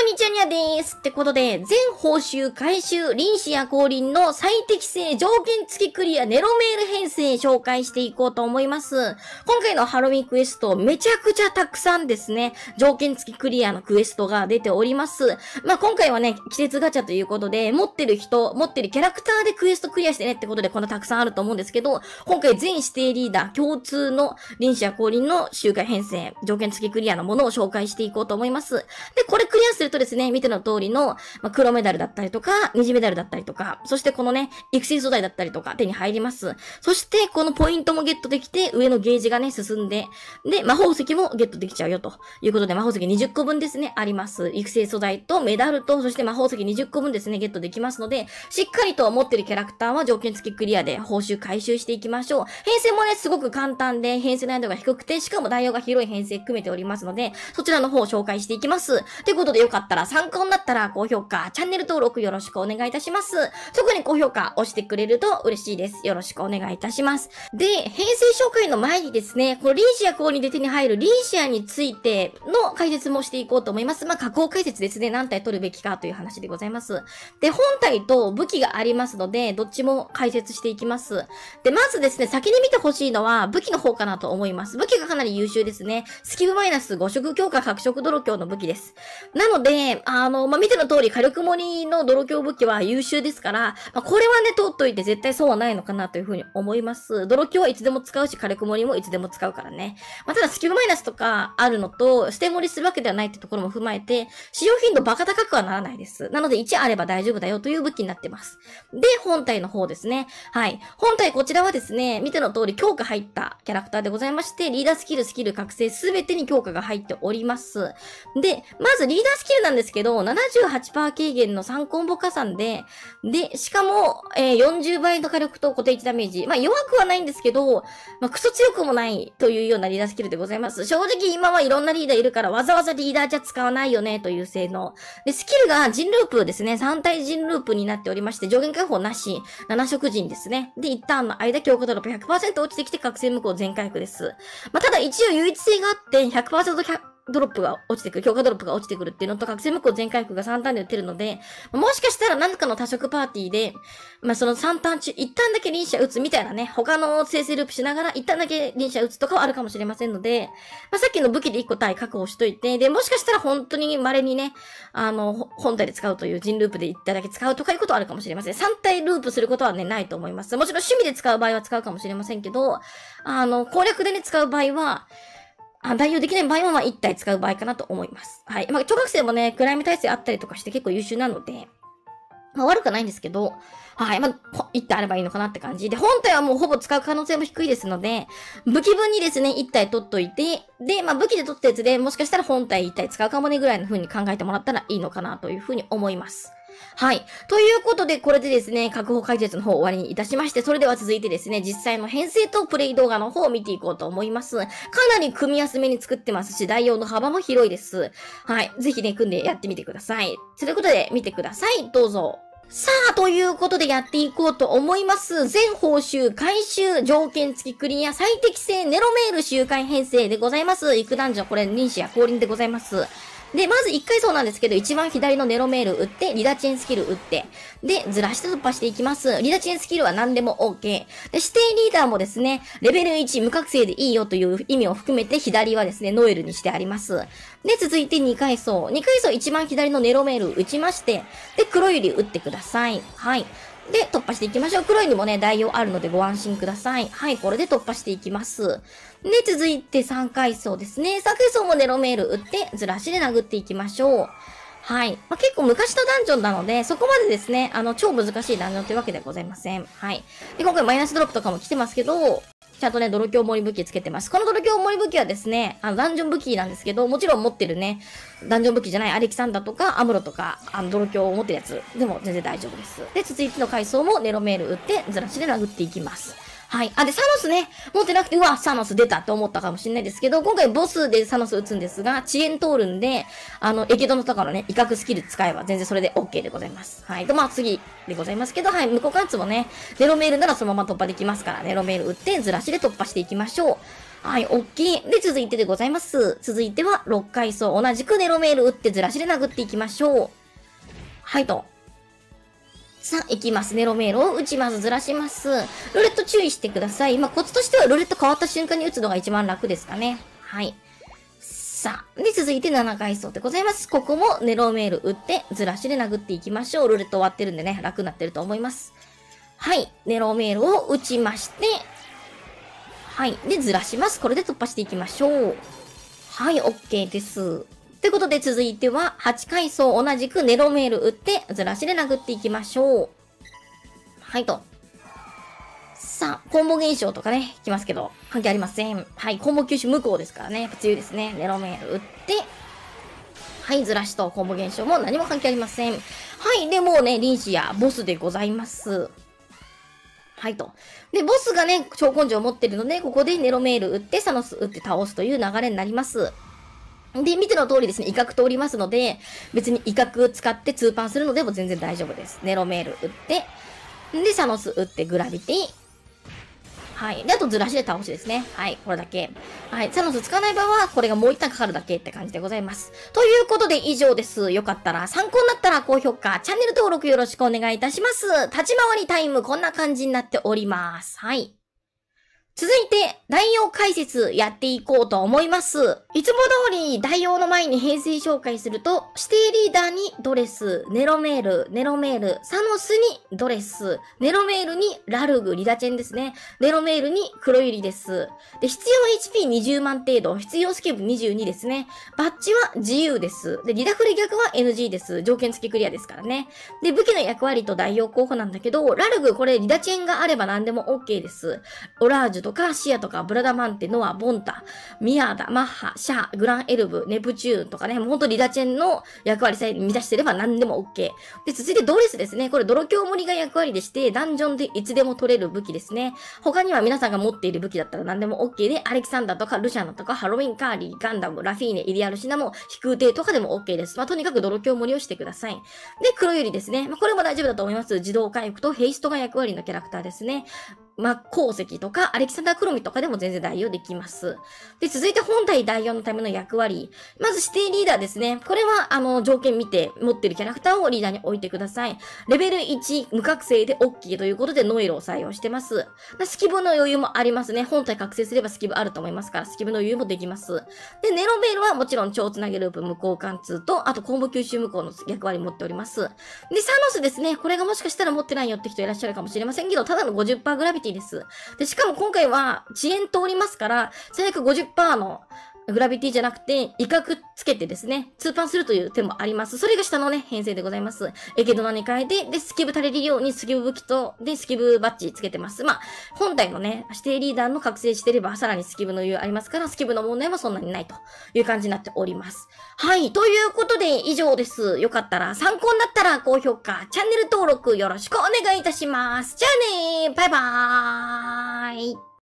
んにちはにゃです。ってことで、全報酬回収、臨死や降臨の最適性条件付きクリアネロメール編成紹介していこうと思います。今回のハロウィンクエスト、めちゃくちゃたくさんですね、条件付きクリアのクエストが出ております。今回はね、季節ガチャということで、持ってるキャラクターでクエストクリアしてねってことでこんなたくさんあると思うんですけど、今回全指定リーダー共通の臨死や降臨の周回編成、条件付きクリアのものを紹介していこうと思います。で、これクリアするとですね、見ての通りの、黒メダルだったりとか、虹メダルだったりとか、そしてこのね、育成素材だったりとか手に入ります。そして、このポイントもゲットできて、上のゲージがね、進んで、で、魔法石もゲットできちゃうよということで、魔法石20個分ですね、あります。育成素材とメダルと、そして魔法石20個分ですね、ゲットできますので、しっかりと持ってるキャラクターは条件付きクリアで報酬回収していきましょう。編成もね、すごく簡単で、編成難易度が低くて、しかも内容が広い編成組めておりますので、そちらの方を紹介していきます。ということでよかったら参考になったら高評価、チャンネル登録よろしくお願いいたします。特に高評価押してくれると嬉しいです。よろしくお願いいたします。で、編成紹介の前にですね、このリーシア降臨で手に入るリーシアについての解説もしていこうと思います。加工解説ですね。何体取るべきかという話でございます。で、本体と武器がありますので、どっちも解説していきます。で、まずですね、先に見てほしいのは武器の方かなと思います。武器がかなり優秀ですね。スキブマイナス5色強化白色泥鏡の武器です。なので、見ての通り火力盛りの泥鏡武器は優秀ですから、これはね、取っといて絶対損はないのかなというふうに思います。泥鏡はいつでも使うし、火力盛りもいつでも使うからね。ただスキルマイナスとかあるのと、捨て盛りするわけではないってところも踏まえて、使用頻度バカ高くはならないです。なので1あれば大丈夫だよという武器になってます。で、本体の方ですね。はい。本体こちらはですね、見ての通り強化入ったキャラクターでございまして、リーダースキル、覚醒すべてに強化が入っております。で、まずリーダースキルなんですけど、78% 軽減の3コンボ加算で、しかも、40倍の火力と固定値ダメージ。弱くはないんですけど、クソ強くもないというようなリーダースキルでございます。正直今はいろんなリーダーいるからわざわざリーダーじゃ使わないよねという性能。で、スキルが陣ループですね。3体陣ループになっておりまして、上限解放なし、7色陣ですね。で、一旦の間強化ドロップ 100% 落ちてきて覚醒無効全回復です。ただ一応唯一性があって、100% ドロップが落ちてくる、強化ドロップが落ちてくるっていうのと、覚醒無効全回復が3ターンで打てるので、もしかしたら何かの多色パーティーで、その3ターン中、一旦だけ臨死打つみたいなね、他の生成ループしながら一旦だけ臨死打つとかはあるかもしれませんので、さっきの武器で1個体確保しといて、で、もしかしたら本当に稀にね、本体で使うという陣ループで1体だけ使うとかいうことはあるかもしれません。3体ループすることはね、ないと思います。もちろん趣味で使う場合は使うかもしれませんけど、攻略でね、使う場合は、代用できない場合は1体使う場合かなと思います。はい。小学生もね、クライム耐性あったりとかして結構優秀なので、悪くないんですけど、はい。1体あればいいのかなって感じで、本体はもうほぼ使う可能性も低いですので、武器分にですね、1体取っといて、で、武器で取ったやつでもしかしたら本体1体使うかもねぐらいの風に考えてもらったらいいのかなという風に思います。はい。ということで、これでですね、確保解説の方を終わりにいたしまして、それでは続いてですね、実際の編成とプレイ動画の方を見ていこうと思います。かなり組みやすめに作ってますし、代用の幅も広いです。はい。ぜひね、組んでやってみてください。ということで、見てください。どうぞ。さあ、ということでやっていこうと思います。全報酬回収条件付きクリア最適性ネロメール周回編成でございます。育ダンジョン、これ、臨死や降臨でございます。で、まず1回そうなんですけど、一番左のネロメール打って、リダチェンスキル打って、で、ずらして突破していきます。リダチェンスキルは何でも OK。で、指定リーダーもですね、レベル1無覚醒でいいよという意味を含めて、左はですね、ノエルにしてあります。で、続いて2階層。2階層一番左のネロメール打ちまして、で、黒百合打ってください。はい。で、突破していきましょう。黒いにもね、代用あるのでご安心ください。はい、これで突破していきます。で、続いて3階層ですね。3階層もネロメール打って、ずらしで殴っていきましょう。はい。結構昔のダンジョンなので、そこまでですね、超難しいダンジョンというわけではございません。はい。で、今回マイナスドロップとかも来てますけど、ちゃんとね、泥鏡盛り武器つけてます。この泥鏡盛り武器はですね、ダンジョン武器なんですけど、もちろん持ってるね、ダンジョン武器じゃないアレキサンダーとかアムロとか、泥鏡を持ってるやつでも全然大丈夫です。で、続いての階層もネロメール打って、ずらしで殴っていきます。はい。で、サノスね、持ってなくて、うわ、サノス出たって思ったかもしれないですけど、今回ボスでサノス打つんですが、遅延通るんで、エケドのとかのね、威嚇スキル使えば全然それで OK でございます。はい。で、次でございますけど、はい。向こう関通もね、ネロメールならそのまま突破できますから、ネロメール打って、ずらしで突破していきましょう。 はい、OK。で、続いてでございます。続いては、6階層。同じくネロメール打ってずらしで殴っていきましょう。はいと。さあ、行きます。ネロメールを打ちます。ずらします。ルーレット注意してください。コツとしてはルーレット変わった瞬間に打つのが一番楽ですかね。はい。さあ、で、続いて7階層でございます。ここもネロメール打って、ずらしで殴っていきましょう。ルーレット終わってるんでね、楽になってると思います。はい。ネロメールを打ちまして、はい。で、ずらします。これで突破していきましょう。はい、OK です。ということで続いては、8階層同じくネロメール打って、ずらしで殴っていきましょう。はいと。さあ、コンボ現象とかね、来ますけど、関係ありません。はい、コンボ吸収無効ですからね、やっぱ強いですね。ネロメール打って、はい、ずらしとコンボ現象も何も関係ありません。はい、で、もうね、臨死やボスでございます。はいと。で、ボスがね、超根性を持ってるので、ここでネロメール打って、サノス打って倒すという流れになります。で、見ての通りですね、威嚇通りますので、別に威嚇使って通パンするのでも全然大丈夫です。ネロメール打って、で、サノス打ってグラビティ。はい。で、あとずらしで倒しですね。はい。これだけ。はい。サノス使わない場合は、これがもう一旦かかるだけって感じでございます。ということで以上です。よかったら、参考になったら高評価、チャンネル登録よろしくお願いいたします。立ち回りタイム、こんな感じになっております。はい。続いて、代用解説やっていこうと思います。いつも通り代用の前に編成紹介すると、指定リーダーにドレス、ネロメール、サノスにドレス、ネロメールにラルグ、リダチェンですね。ネロメールに黒百合です。で、必要 HP20 万程度、必要スキル22ですね。バッジは自由です。で、リダフレ逆は NG です。条件付きクリアですからね。で、武器の役割と代用候補なんだけど、ラルグ、これリダチェンがあれば何でも OK です。オラージュとかシアとかブラダマンテ、ノア、ボンタ、ミアーダ、マッハ、シャー、グランエルブ、ネプチューンとかね、もうほんとリダチェンの役割さえ満たしてれば何でも OK。で、続いてドレスですね。これ泥鏡盛りが役割でして、ダンジョンでいつでも取れる武器ですね。他には皆さんが持っている武器だったら何でも OK で、アレキサンダーとかルシャナとかハロウィンカーリー、ガンダム、ラフィーネ、イリアルシナも飛空艇とかでも OK です。とにかく泥鏡盛りをしてください。で、黒百合ですね。これも大丈夫だと思います。自動回復とヘイストが役割のキャラクターですね。鉱石とか、アレキサンダークロミとかでも全然代用できます。で、続いて本体代用のための役割。まず指定リーダーですね。これは、条件見て持ってるキャラクターをリーダーに置いてください。レベル1、無覚醒で OK ということでノイロを採用してます。スキブの余裕もありますね。本体覚醒すればスキブあると思いますから、スキブの余裕もできます。で、ネロベールはもちろん超つなげループ無効貫通と、あとコンボ吸収無効の役割持っております。で、サノスですね。これがもしかしたら持ってないよって人いらっしゃるかもしれませんけど、ただの 50% グラビティです。で、しかも今回は遅延通りますから、最悪 50% のグラビティじゃなくて、威嚇つけてですね、通パンするという手もあります。それが下のね、編成でございます。エケドナに変えて、で、スキブ足りるようにスキブ武器と、で、スキブバッジつけてます。本体のね、指定リーダーの覚醒してれば、さらにスキブの余裕ありますから、スキブの問題もそんなにないという感じになっております。はい。ということで、以上です。よかったら、参考になったら、高評価、チャンネル登録よろしくお願いいたします。じゃあねー、バイバーイ。